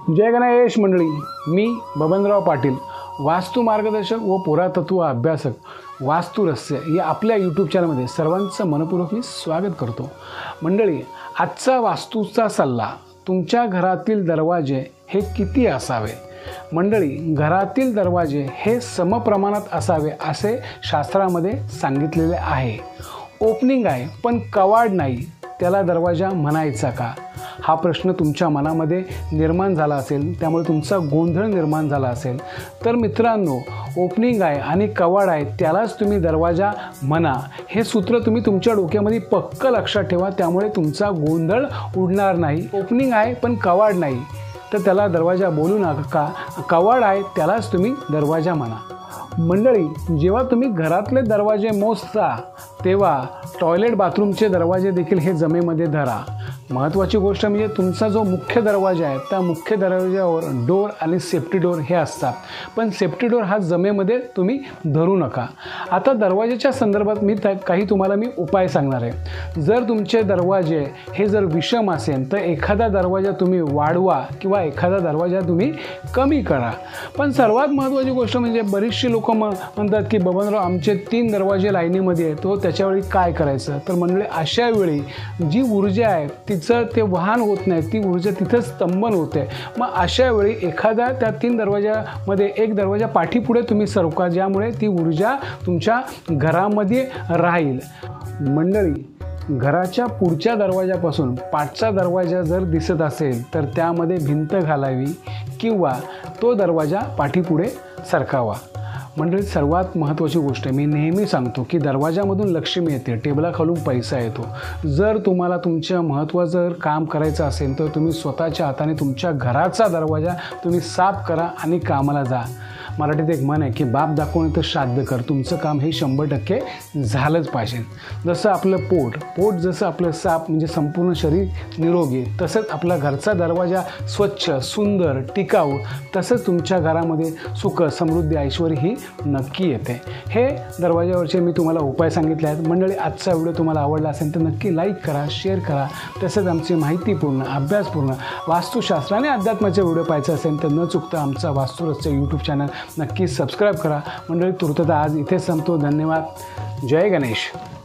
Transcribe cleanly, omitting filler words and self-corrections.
जय गणेश मंडळी, मी बबनराव पाटील, वास्तु मार्गदर्शक व पुरातत्व अभ्यासक, वास्तु रहस्य या आपल्या यूट्यूब चॅनलमध्ये सर्वांचं मनपूर्वक मी स्वागत करतो। मंडळी, आजचा वास्तूचा सल्ला, तुमच्या घरातील दरवाजे हे किती असावे? मंडळी, घरातील दरवाजे हे समप्रमाणात असावे असे शास्त्रामध्ये सांगितलेले आहे। ओपनिंग आहे पण कवाड नाही, त्याला दरवाजा म्हणायचा का? हा प्रश्न तुमच्या मनामध्ये निर्माण झाला असेल, त्यामुळे तुमचा गोंधळ निर्माण झाला असेल। तर मित्रांनो, ओपनिंग आहे आणि कवाड आहे त्यालाच तुम्ही दरवाजा म्हणा, हे सूत्र तुम्ही तुमच्या डोक्यामध्ये पक्क लक्षात ठेवा, त्यामुळे तुमचा गोंधळ उडणार नाही। ओपनिंग आहे पण कवाड नाही तर त्याला दरवाजा बोलू नका, कवाड आहे त्यालाच तुम्ही दरवाजा म्हणा। मंडळी, जेव्हा तुम्ही घरातले दरवाजे मोजता तेव्हा टॉयलेट बाथरूमचे दरवाजे देखील हे जमेमध्ये धरा। महत्त्वाची गोष्ट म्हणजे तुमचा जो मुख्य दरवाजा आहे त्या मुख्य दरवाजावर डोर आणि सेफ्टी डोर हे असतात, पण सेफ्टी डोर हा जमेमध्ये तुम्ही धरू नका। आता दरवाजाच्या संदर्भात मी तुम्हाला उपाय सांगणार आहे। जर तुमचे दरवाजे हे जर विषम असेल तर एखादा दरवाजा तुम्ही वाढवा किंवा एखादा दरवाजा तुम्ही कमी करा। पण सर्वात महत्त्वाची गोष्ट म्हणजे बरीचशी लोक म्हणतात की बबनराव, आमचे 3 दरवाजे लाईनीमध्ये आहेत, तो त्याच्यावेळी काय करायचं? तर मंडळी, अशा वेळी जी ऊर्जा आहे तिचं ते वाहन होत नाही, ती ऊर्जा तिथं स्तंभन होते। मग अशा वेळी एखादा त्या 3 दरवाजामध्ये एक दरवाजा पाठीपुढे तुम्ही सरका, ज्यामुळे ती ऊर्जा तुमच्या घरामध्ये राहील। मंडळी, घराच्या पुढच्या दरवाजापासून पाठचा दरवाजा जर दिसत असेल तर त्यामध्ये भिंत घालावी किंवा तो दरवाजा पाठीपुढे सरकावा। मंडळी, सर्वात महत्त्वाची गोष्ट मी नेहमी सांगतो की दरवाजामधून लक्ष्मी येते, टेबलाखालून पैसा येतो। जर तुम्हाला तुमच्या महत्त्वाचं काम करायचं असेल तर तुम्ही स्वतःच्या हाताने तुमच्या घराचा दरवाजा तुम्ही साफ करा आणि कामाला जा। मराठीत एक म्हण आहे की बाप दाखवणे तर श्राद्ध कर, तुमचं काम हे 100% झालंच पाहिजे। जसं आपलं पोट जसं आपलं साफ म्हणजे संपूर्ण शरीर निरोगी, तसंच आपला घरचा दरवाजा स्वच्छ, सुंदर, टिकाऊ, तसंच तुमच्या घरामध्ये सुख, समृद्धी, ऐश्वर ही नक्की येते। हे दरवाजावरचे मी तुम्हाला उपाय सांगितले आहेत। मंडळी, आजचा व्हिडिओ तुम्हाला आवडला असेल तर नक्की लाईक करा, शेअर करा। तसंच आमची माहितीपूर्ण, अभ्यासपूर्ण वास्तुशास्त्र आणि अध्यात्माचे व्हिडिओ पाहायचे असेल तर न चुकता आमचा वास्तु रहस्य यूट्यूब चॅनल नक्की सबस्क्राईब करा। मंडळी, तुर्तता आज इथेच संपतो। धन्यवाद। जय गणेश।